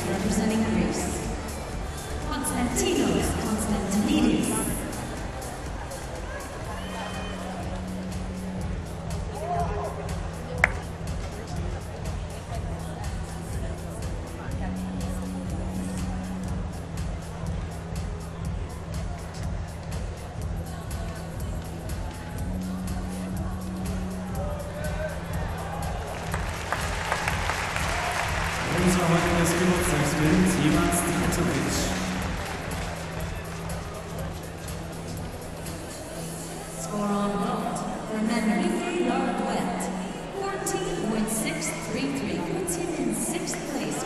representing Greece. Konstantinos Konstantinidis. Unser heutiges Geburtstagsbild, Jemans Dimitrovic. Score on vote for Enrique Larguet, 14.633, puts him in 6th place.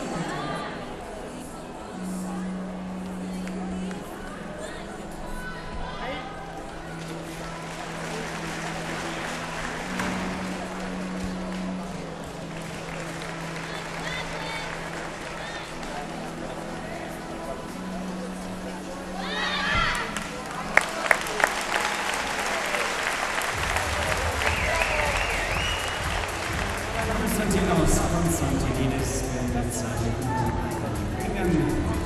Konstantinos Konstantinidis, der derzeit